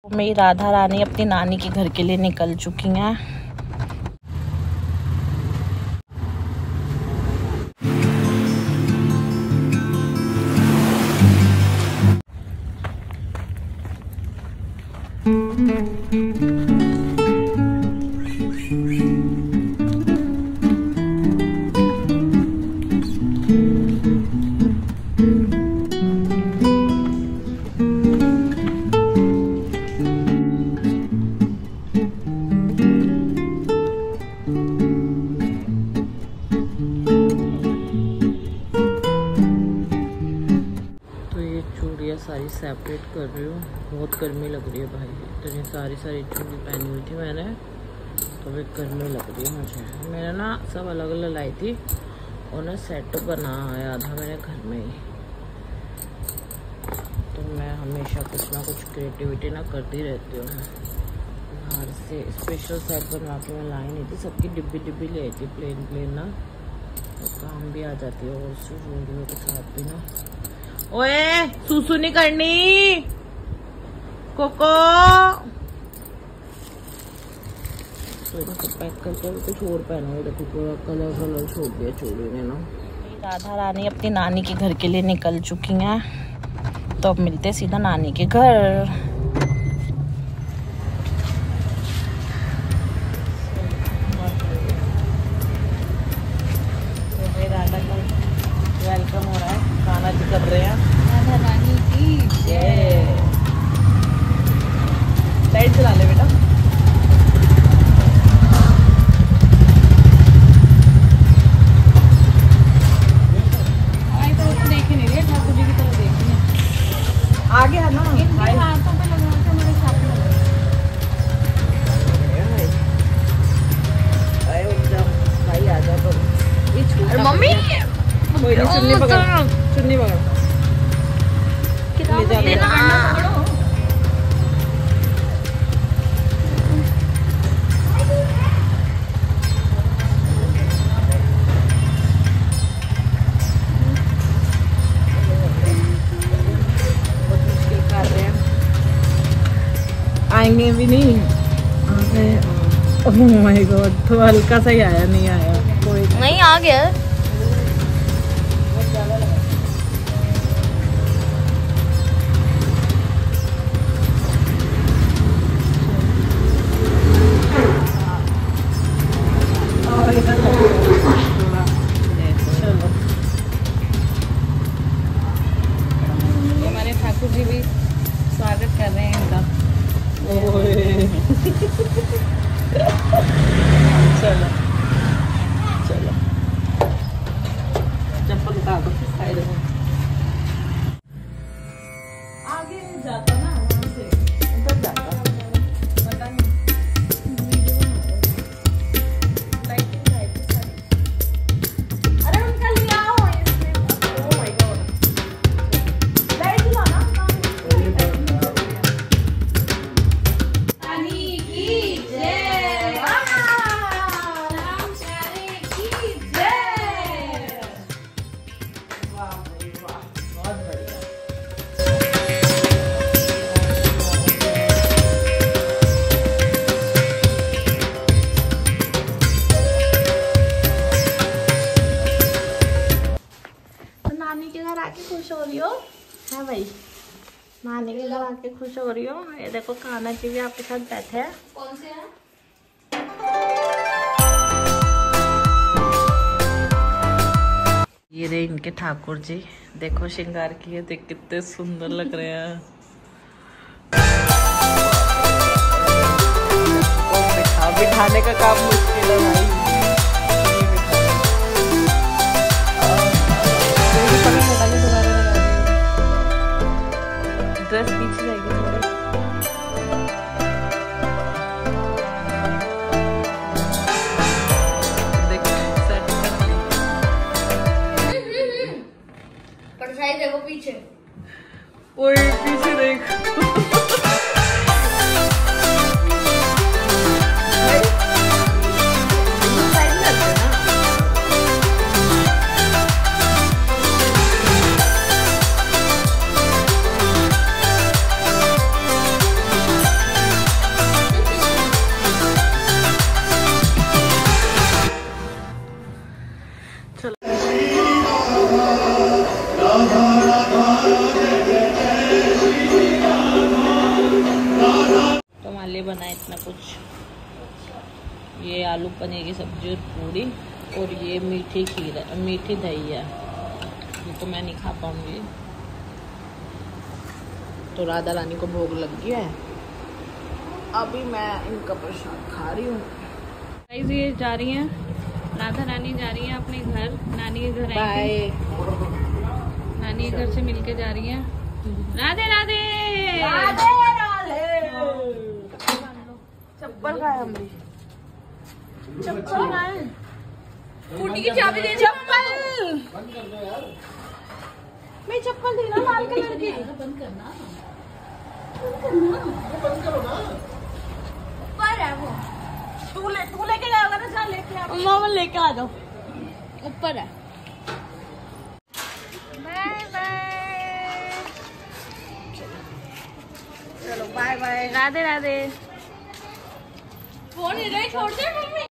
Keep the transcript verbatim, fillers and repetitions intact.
मेरी राधा रानी अपनी नानी के घर के लिए निकल चुकी हैं। सारी सेपरेट कर रही हूँ, बहुत गर्मी लग रही है भाई। इतनी सारी सारी चूड़ी पहनी हुई थी मैंने, तो भी गर्मी लग रही है मुझे। मैंने ना सब अलग अलग लाई थी और ना सेट बनाया था मैंने घर में ही। तो मैं हमेशा कुछ ना कुछ क्रिएटिविटी ना करती रहती हूँ। बाहर से स्पेशल सेट बनवा के मैं लाई नहीं थी, सबकी डिब्बी डिब्बी ले थी प्लेन प्लेन ना, तो काम भी आ जाती है और चूड़ियों के साथ भी ना। ओए सुसु नहीं करनी कोको। तो इनको पैक करके कुछ और पहना, देखो पूरा कलर कलर छोड़ दिया चूड़ी ने ना। राधा रानी अपनी नानी के घर के लिए निकल चुकी हैं, तो अब मिलते सीधा नानी के घर। वेलकम हो रहा है, खाना भी कर रहे हैं। राधा रानी की जय। लाइट चला ले बेटा। आई तो देख ही नहीं रही, ठाकुर जी की तरफ देख रही है। आगे है ना, हाथों पे लगा के मेरे साथ लगा। आए एकदम भाई आ जाओ तो ये छोटा मम्मी। कोई नहीं, चुन्नी पकड़, चुन्नी पकड़, ले जा ले जा। बहुत मुश्किल कर रहे हैं, आएंगे भी नहीं। ओह माय गॉड, तो हल्का सा ही आया, नहीं आया कोई नहीं, आ गया। ठाकुर जी भी स्वागत कर रहे हैं इनका। चलो चलो, चप्पल उतार दो साइड में। आगे जाता ना, वहाँ से उधर जाता, पता नहीं। लाइटिंग लाइटिंग अरे उनका ले आओ। ओह माय गॉड, लाइट जलाना। नानी के घर आके खुश हो रही हो? हाँ भाई, नानी के घर आके खुश हो रही हो। ये देखो कान्हा जी भी आपके साथ बैठे हैं। कौन से हैं? ये रहे इनके ठाकुर जी, देखो श्रृंगार किए, देख कितने सुंदर लग रहे हैं। बिठा बिठाने का काम मुश्किल है भाई। ड्रेस पीछे जाएगी थोड़ी। देखो सेट कर ली। परछाई देखो पीछे। ओए पीछे देख। लिए बनाया इतना कुछ। ये आलू पनीर की सब्जी और पूरी, और ये मीठी खीर है, मीठी दही है। ये तो मैं नहीं खा पाऊंगी। तो राधा रानी को भोग लग गया है, अभी मैं इनका प्रसाद खा रही हूँ। ये जा रही हैं, राधा रानी जा रही हैं अपने घर, नानी के घर आई थी। नानी के घर से मिलके जा रही हैं। राधे राधे राधे राधे। चप्पल का है हमारी, चप्पल का है, स्कूटी की चाबी दे। चप्पल बंद कर दो यार। मैं चप्पल दी ना लाल कलर की। बंद करना, बंद करो ना। ऊपर है वो। तू ले तू लेके जाओगा ना, जा लेके आ। मामा लेके आ जाओ। ऊपर है। Bye bye. चलो bye bye, Radhe Radhe. Phone इधर ही छोड़ दे मम्मी।